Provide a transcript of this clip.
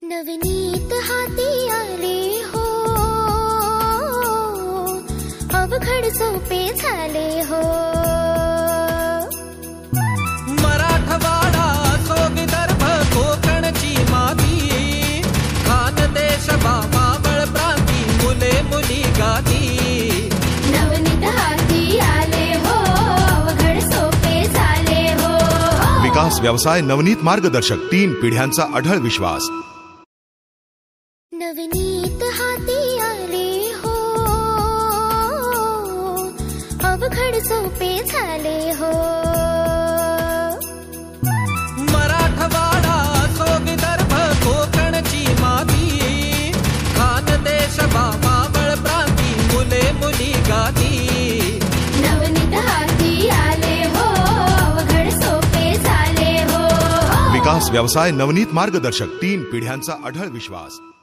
नवनीत हाती आले हो, अवघड सोपे झाले हो. मराठवाडा असो विदर्भ कोकणची माती, खानदेश मावळ प्रांती मुले मुली गाती. नवनीत हाती आले हो, अवघड सोपे झाले हो. विकास व्यवसाय नवनीत मार्गदर्शक, 3 पिढ्यांचा अढळ विश्वास. नवनीत हाती आले हो, अवघड सोपे झाले हो. मराठवाडा असो विदर्भ कोकणची माती, खानदेश मावळ प्रांती मुले मुली गाती. नवनीत हाती आले हो, अवघड सोपे झाले हो. विकास व्यवसाय नवनीत मार्गदर्शक, 3 पिढ्यांचा अढळ विश्वास.